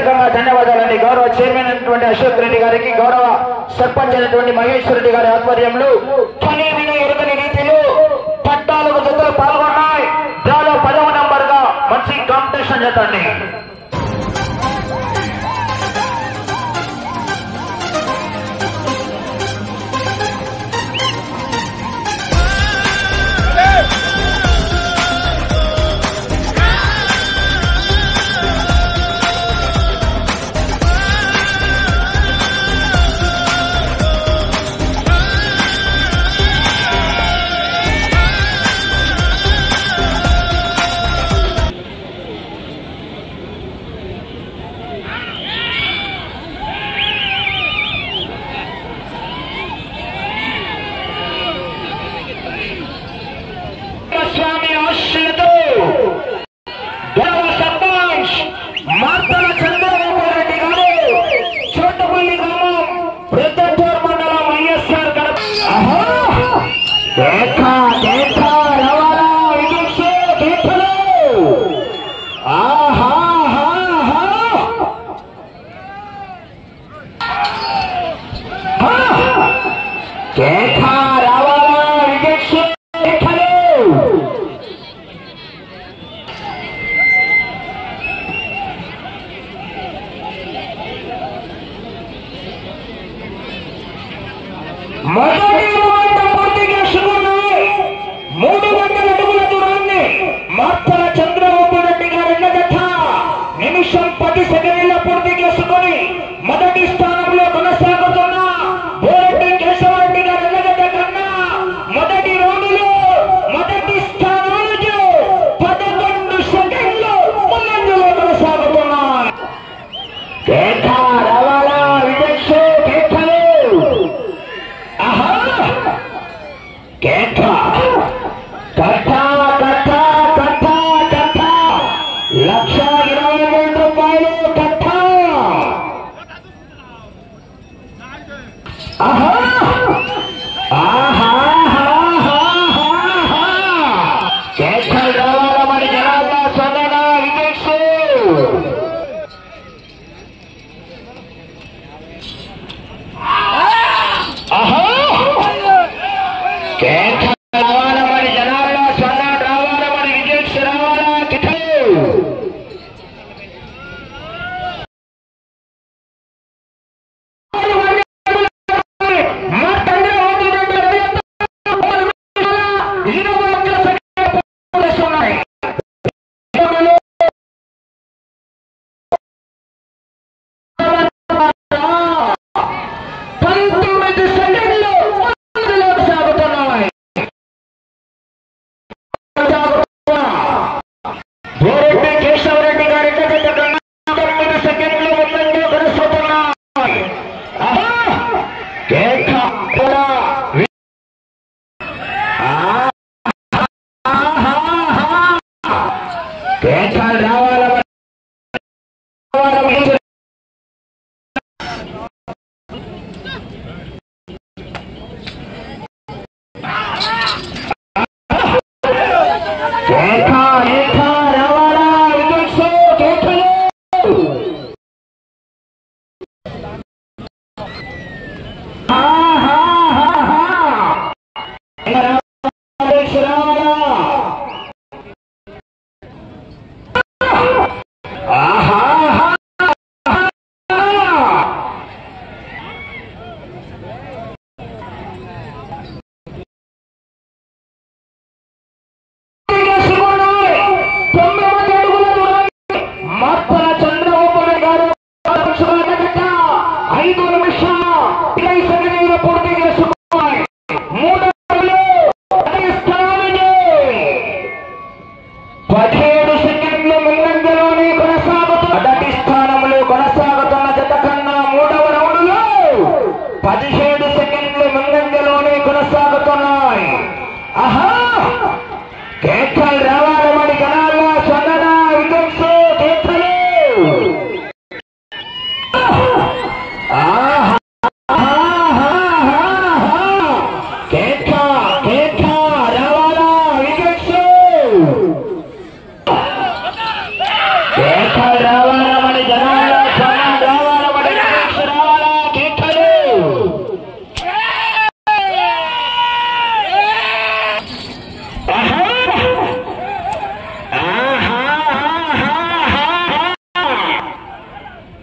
ప్రత్యేకంగా ధన్యవాదాలండి. గౌరవ చైర్మన్ అయినటువంటి అశోక్ రెడ్డి గారికి, గౌరవ సర్పంచ్ అయినటువంటి మహేష్ రెడ్డి గారి ఆధ్వర్యంలో కనీ విని ఎరుగని రీతిలో 14 జతలు పాల్గొన్నాయి. దాలో 10వ నంబర్ గా మంచి కాంపిటీషన్ జతండి.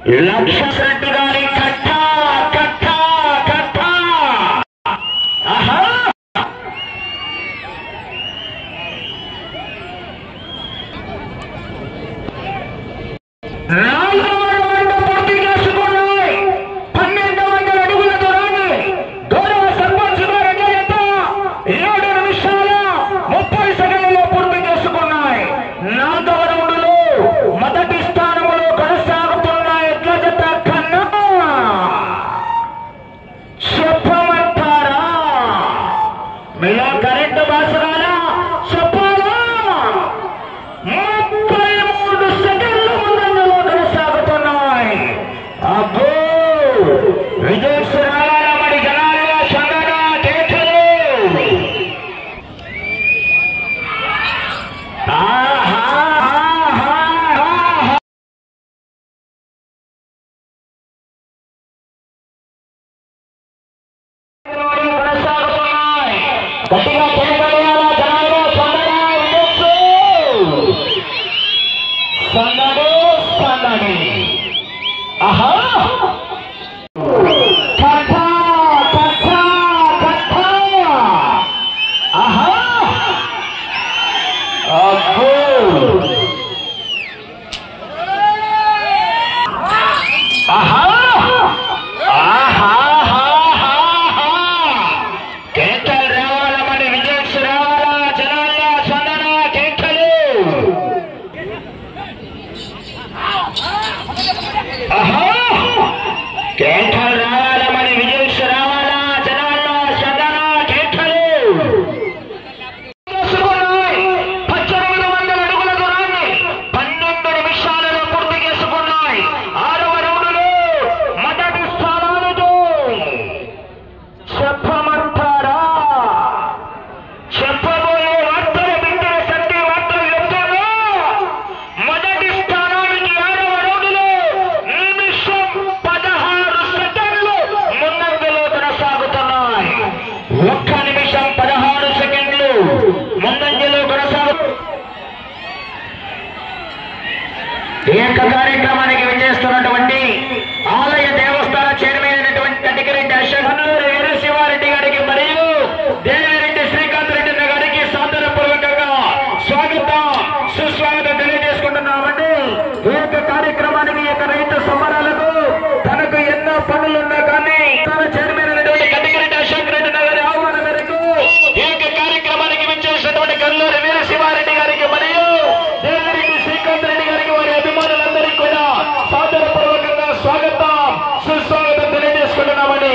లక్ష్మణ్ గారి కట్ట కట్ట కట్ట ఆహా పూర్తి చేసుకున్నాయి 1200 అడుగుల దూరాన్ని గౌరవ సర్పంచ్ గారు 7 నిమిషాల 30 సెకండ్లలో పూర్తి చేసుకున్నాయి. 4వ రౌండ్లో మొదటి స్థానంలో కొనసాగుతున్న ఎడ్ల జత కన్నా చెప్పమంటారా మీలో కరెంటు బాసుగాల చెప్పాలా 33 సెకండ్ల ముందంజలో కొనసాగుతున్నాయి. అబ్బో విజయశ్వరాల మరి జనాల సంగడ కేకలు కొనసాగుతున్నాయి. గట్టిగా కేకలేయాల జనాల సంగడ సందడి సందడి ఆహా కథ కథ కథ ఆహా అబ్బో ఆహా కేకలు రావాల మరి విజయ్ రావాలా జనాల సందన కేకలు కేకలు రావాల మరి విజయ్ రావాలా జనాల్లో సదన కేకలు 1800 అడుగుల దూరాన్ని 12 నిమిషాలలో పూర్తి చేసుకున్నాయి. 6వ రౌండ్లో మొదటి స్థానాలతో చెప్పమంటారా చెప్పబోయే వార్తలు వింటే సత్య వార్తలు చెప్తారా మొదటి స్థానానికి 6వ రౌండ్లో నిమిషం 16 సెకండ్లు ముందంజలో కొనసాగుతున్నాయి. 1 నిమిషం 16 సెకండ్లు ముందంజలో కొనసాగు ఈ యొక్క కార్యక్రమానికి విచ్చేస్తున్నటువంటి ఆలయ దేవస్థాన చైర్మన్ అయినటువంటి కటికరెడ్డి అశోక్ వీరశివారెడ్డి గారికి మరియు దేవిరెడ్డి శ్రీకాంత్ రెడ్డి గారికి సాదరపూర్వకంగా స్వాగతం సుస్వాగతం తెలియజేసుకుంటున్నామండి. ఈ యొక్క కార్యక్రమానికి యొక్క రైతు సంబరాలకు తనకు ఎన్నో పనులున్నా కానీ తన చైర్మన్ అయినటువంటి కటికరెడ్డి అశోక్ రెడ్డి గారి ఆహ్వానం మేరకు ఈ యొక్క కార్యక్రమానికి విచ్చేసినటువంటి కల్లూరి వీరశివారెడ్డి గారికి మరియు దేవిరెడ్డి శ్రీకాంత్ రెడ్డి గారికి వారి అభిమానులందరికీ కూడా సాదరపూర్వకంగా స్వాగతం సుస్వాగతం తెలియజేసుకుంటున్నామని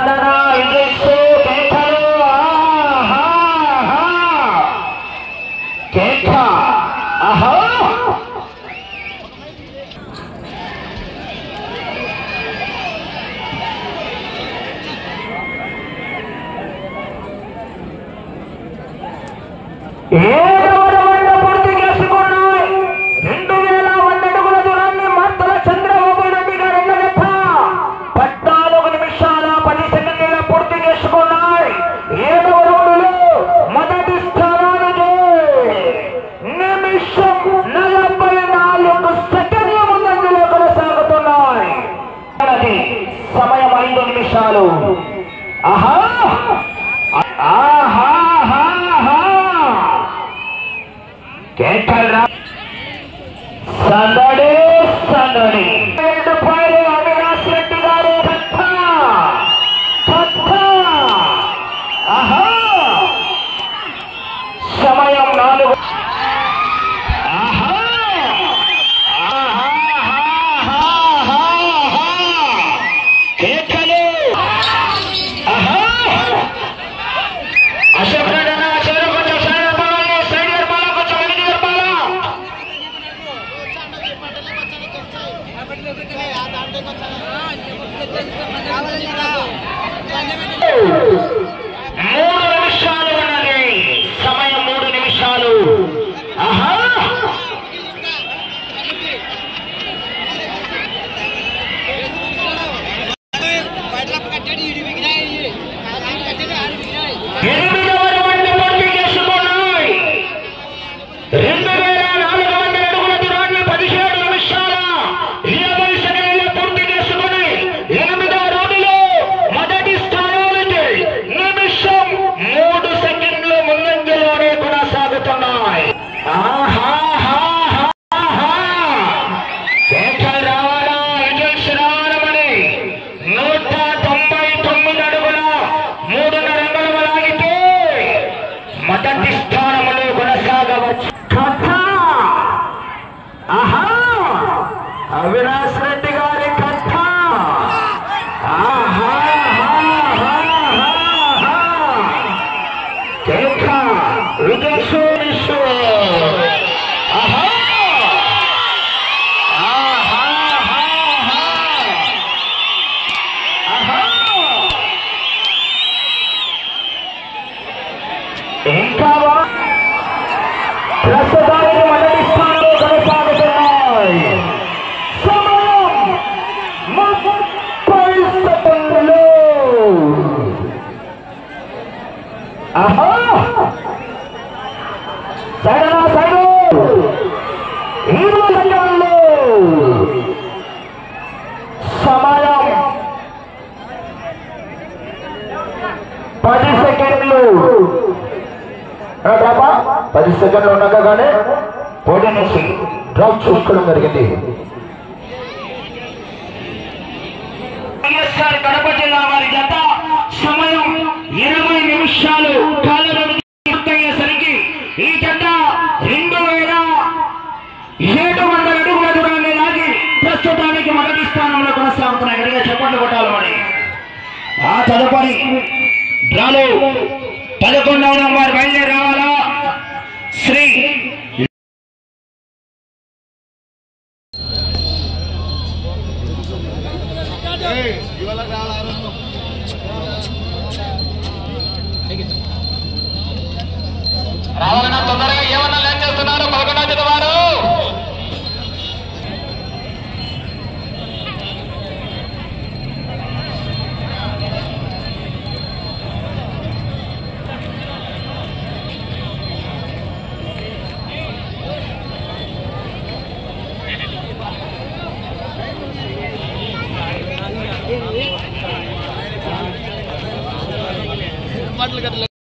పూర్తి చేసుకున్నాయి. 2100 అడుగుల దూరాన్ని మత్తల చంద్రబాబు రెడ్డి గారు 14 నిమిషాల 10 సెకండ్ల పూర్తి చేసుకున్నాయి. 7వ రౌండ్లో మొదటి స్థానానికి నిమిషం 44 సెకండ్ల ముందంజలో కొనసాగుతున్నాయి. సమయం 5 నిమిషాలు. ఆహా ఆహా కేకల్ సందడి సందడి అవినాష్ రెడ్డి గారు సమయం 4 కేకలు అశోక్ అవినాష్ రెడ్డి గారి కథ ఇంకా ప్రస్తుతానికి మొదటి స్థానంలో కొనసాగుతున్నాయి. సమయం 30 సెకండ్లు. సమయం 10 సెకండ్లు. 10 సెకండ్లు ఉండగానే పోటీ నుంచి డ్రాప్ చూసుకోవడం జరిగింది. కడప జిల్లా వారి జత సమయం 20 నిమిషాలు కాలం పూర్తయ్యేసరికి ఈ జత 2700 అడుగుల దూరాన్ని లాగి ప్రస్తుతానికి మొదటి స్థానంలో కొనసాగుతున్నాయి. గడిగా చెప్పండి కొట్టాలి. మరి ఆ తదుపరి డ్రాలో 11వ నంబర్